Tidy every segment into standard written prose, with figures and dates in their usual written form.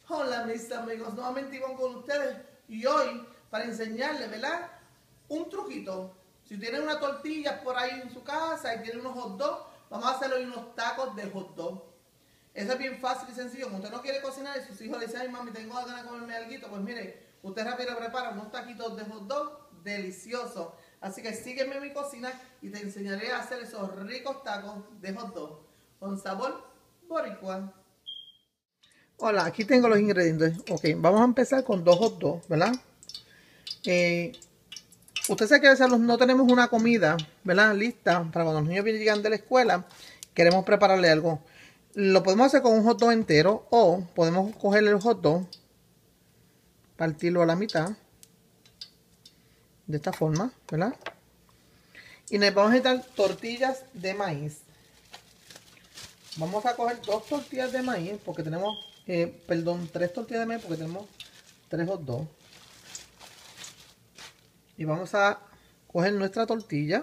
Hola mis amigos, nuevamente Ivonne con ustedes y hoy para enseñarles, ¿verdad? Un truquito. Si tienen una tortilla por ahí en su casa y tienen unos hot dogs, vamos a hacer hoy unos tacos de hot dog. Eso es bien fácil y sencillo. Como usted no quiere cocinar y sus hijos le dicen, ay mami, tengo ganas de comerme algo, pues mire, usted rápido prepara unos taquitos de hot dog deliciosos. Así que sígueme en mi cocina y te enseñaré a hacer esos ricos tacos de hot dog con sabor boricua. Hola, aquí tengo los ingredientes. Ok, vamos a empezar con dos hot dogs, ¿verdad? Usted sabe que a veces no tenemos una comida, ¿verdad? Lista para cuando los niños llegan de la escuela, queremos prepararle algo. Lo podemos hacer con un hot dog entero o podemos coger el hot dog, partirlo a la mitad, de esta forma, ¿verdad? Y nos vamos a necesitar tortillas de maíz. Vamos a coger dos tortillas de maíz porque tenemos, tres tortillas de maíz porque tenemos tres hot dogs. Y vamos a coger nuestra tortilla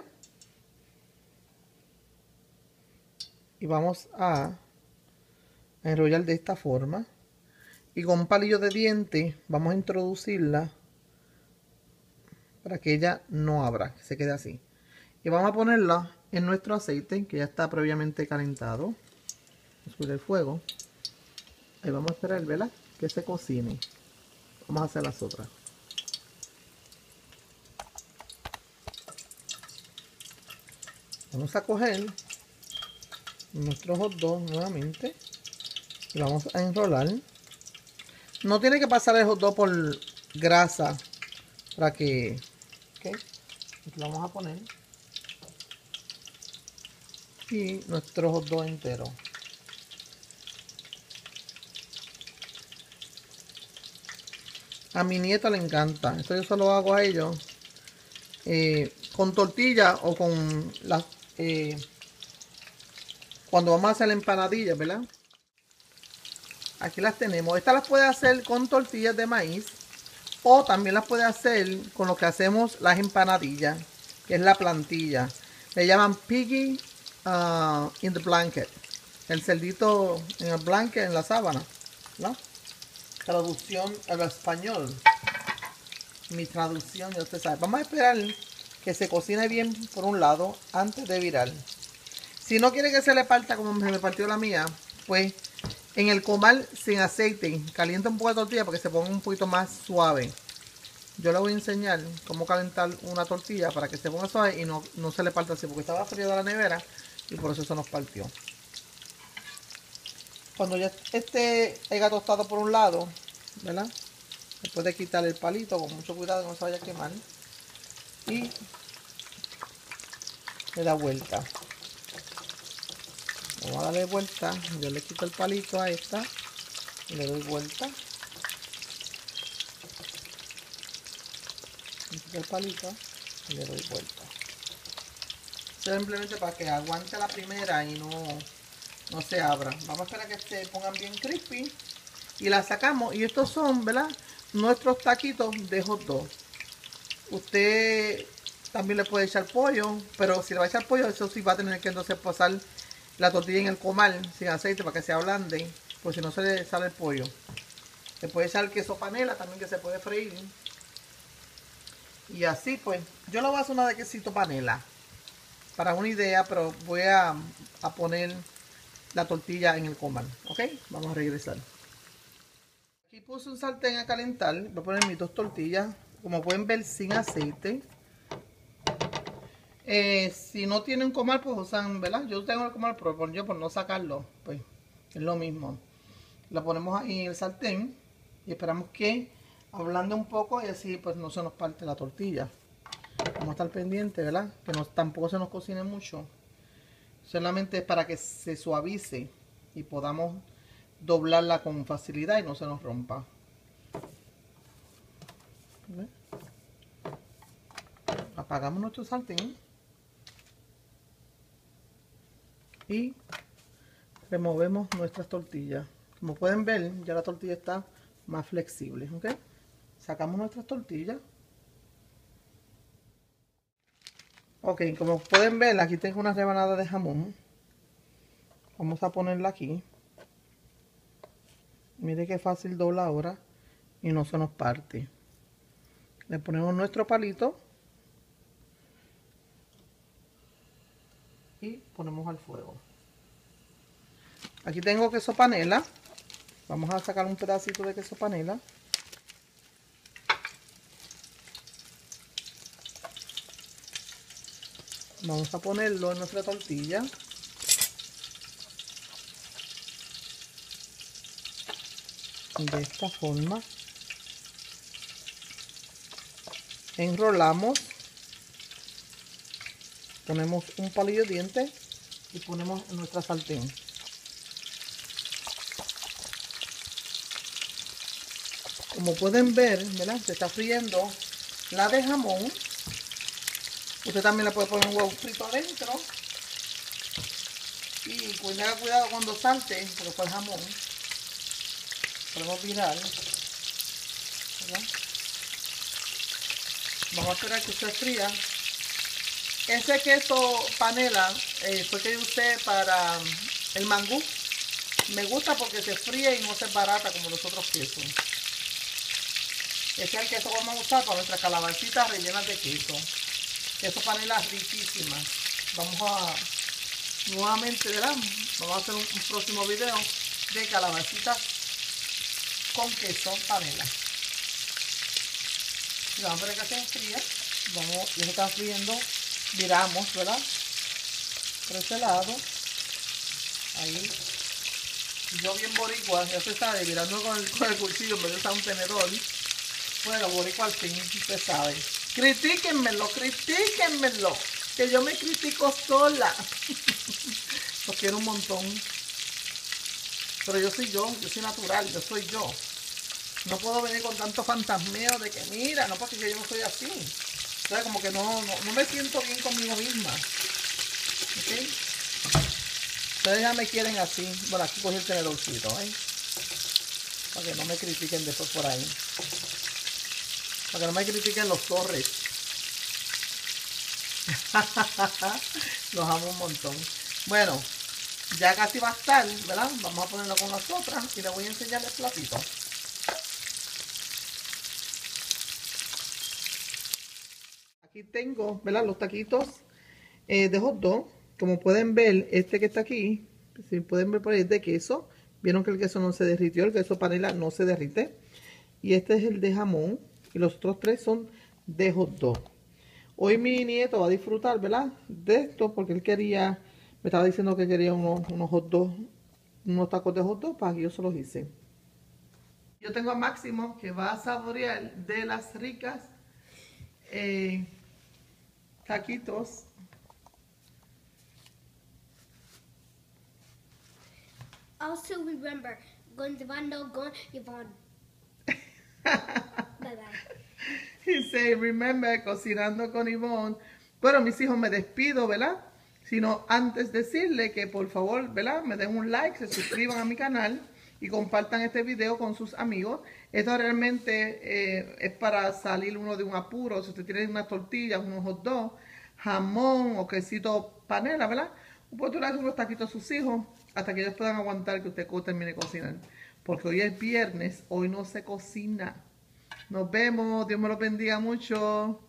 y vamos a enrollar de esta forma. Y con un palillo de diente vamos a introducirla para que ella no abra, que se quede así. Y vamos a ponerla en nuestro aceite que ya está previamente calentado. Subir el fuego. Ahí vamos a esperar, ¿verdad? Que se cocine. Vamos a hacer las otras. Vamos a coger nuestro hot dog nuevamente y vamos a enrolar. No tiene que pasar el hot dog por grasa para que, ¿ok? Lo vamos a poner y nuestro hot dog entero. A mi nieta le encanta. Esto yo se lo hago a ellos con tortilla o con las cuando vamos a hacer empanadillas, ¿verdad? Aquí las tenemos. Estas las puede hacer con tortillas de maíz o también las puede hacer con lo que hacemos las empanadillas, que es la plantilla. Le llaman piggy in the blanket. El cerdito en el blanket, en la sábana, ¿no? Traducción al español. Mi traducción, ya usted sabe. Vamos a esperar que se cocine bien por un lado antes de virar. Si no quiere que se le parta como me partió la mía, pues en el comal sin aceite, calienta un poco la tortilla para que se ponga un poquito más suave. Yo le voy a enseñar cómo calentar una tortilla para que se ponga suave y no se le parta así, porque estaba frío de la nevera y por eso se nos partió. Cuando ya haya tostado por un lado, ¿verdad? Después de quitar el palito, con mucho cuidado que no se vaya a quemar. Y le da vuelta. Vamos a darle vuelta. Yo le quito el palito a esta y le doy vuelta. Le quito el palito y le doy vuelta. Simplemente para que aguante la primera y no se abra. Vamos a esperar a que se pongan bien crispy y la sacamos. Y estos son, ¿verdad? Nuestros taquitos de hot dog. Usted también le puede echar pollo, pero si le va a echar pollo, eso sí va a tener que entonces pasar la tortilla en el comal sin aceite para que se ablande, pues si no se le sale el pollo. Le puede echar queso panela también, que se puede freír. Y así pues, yo le voy a hacer una de quesito panela para una idea, pero voy a poner la tortilla en el comal. Ok, vamos a regresar. Aquí puse un sartén a calentar. Voy a poner mis dos tortillas, como pueden ver, sin aceite. Si no tienen comal, pues usan, ¿verdad? Yo tengo el comal, pero por no sacarlo, pues es lo mismo. Lo ponemos ahí en el sartén y esperamos que ablande un poco y así pues no se nos parte la tortilla. Vamos a estar pendientes, ¿verdad? Que tampoco se nos cocine mucho. Solamente es para que se suavice y podamos doblarla con facilidad y no se nos rompa. ¿Ve? Apagamos nuestro sartén y removemos nuestras tortillas. Como pueden ver, ya la tortilla está más flexible, ¿ok? Sacamos nuestras tortillas. Ok, como pueden ver, aquí tengo una rebanada de jamón. Vamos a ponerla aquí. Mire qué fácil dobla ahora y no se nos parte. Le ponemos nuestro palito y ponemos al fuego. Aquí tengo queso panela. Vamos a sacar un pedacito de queso panela. Vamos a ponerlo en nuestra tortilla. De esta forma. Enrolamos. Ponemos un palillo de dientes y ponemos en nuestra sartén. Como pueden ver, ¿verdad? Se está friendo la de jamón. Usted también le puede poner un huevo frito adentro. Y cuidado cuando salte, porque fue el jamón. Podemos virar, ¿verdad? Vamos a esperar que se fría. Ese queso panela fue que yo usé para el mangú. Me gusta porque se fría y no se barata como los otros quesos. Ese es el queso que vamos a usar para nuestras calabacitas rellenas de queso. Queso panela riquísima. Vamos a nuevamente, ¿verdad? Vamos a hacer un próximo video de calabacitas con queso panela. Y vamos a ver que se enfría. Ya se está friendo. Viramos, ¿verdad? Por este lado. Ahí. Yo bien boricua, ya se sabe, virando con el cuchillo en vez de usar un tenedor. Bueno, boricua al fin, usted sabe. Critíquenmelo, que yo me critico sola. Los quiero un montón. Pero yo soy natural, yo soy yo. No puedo venir con tanto fantasmeo de que mira, no porque yo no soy así. O sea, como que no me siento bien conmigo misma. ¿Ok? Ustedes ya me quieren así. Bueno, aquí cogí el tenedorcito, ¿eh? Para que no me critiquen después por ahí. Para que no me critiquen los torres. Los amo un montón. Bueno, ya casi va a estar, ¿verdad? Vamos a ponerlo con las otras y les voy a enseñar el platito. Aquí tengo, ¿verdad? Los taquitos de hot dog. Como pueden ver, este que está aquí, si pueden ver por ahí, es de queso. Vieron que el queso no se derritió, el queso panela no se derrite. Y este es el de jamón. Y los otros tres son de hot dog. Hoy mi nieto va a disfrutar, ¿verdad? De esto, porque él quería, me estaba diciendo que quería unos hot dogs, unos tacos de hot dog, para que yo se los hice. Yo tengo a Máximo que va a saborear de las ricas taquitos. Also remember, con Yvonne, con Yvonne. Bye bye. Dice, remember, cocinando con Ivonne. Bueno, mis hijos, me despido, ¿verdad? Sino antes decirle que por favor, ¿verdad? Me den un like, se suscriban a mi canal y compartan este video con sus amigos. Esto realmente es para salir uno de un apuro. Si usted tiene unas tortillas, unos hot dogs, jamón o quesito panela, ¿verdad? Usted le hace unos taquitos a sus hijos hasta que ellos puedan aguantar que usted termine de cocinar. Porque hoy es viernes, hoy no se cocina. Nos vemos, Dios me los bendiga mucho.